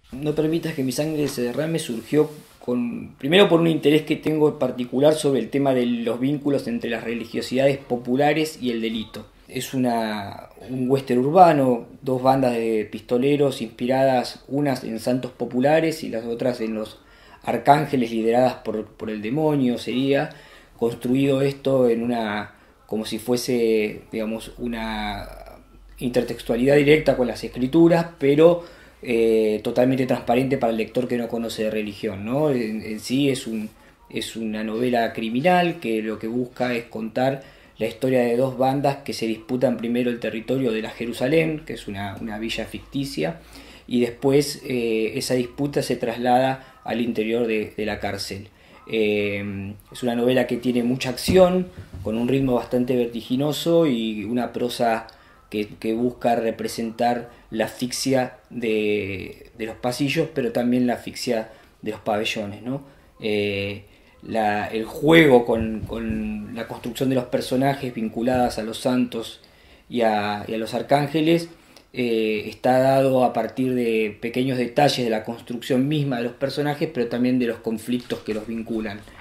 No permitas que mi sangre se derrame surgió primero por un interés que tengo en particular sobre el tema de los vínculos entre las religiosidades populares y el delito. Es un western urbano, dos bandas de pistoleros inspiradas, unas en santos populares y las otras en los arcángeles lideradas por el demonio, sería construido esto en como si fuese, digamos, una intertextualidad directa con las escrituras, pero totalmente transparente para el lector que no conoce de religión, ¿no? En sí es una novela criminal que lo que busca es contar la historia de dos bandas que se disputan primero el territorio de la Jerusalén, que es una villa ficticia, y después esa disputa se traslada al interior de la cárcel. Es una novela que tiene mucha acción, con un ritmo bastante vertiginoso y una prosa que busca representar la asfixia de los pasillos, pero también la asfixia de los pabellones, ¿no? El juego con la construcción de los personajes vinculadas a los santos y a los arcángeles está dado a partir de pequeños detalles de la construcción misma de los personajes, pero también de los conflictos que los vinculan.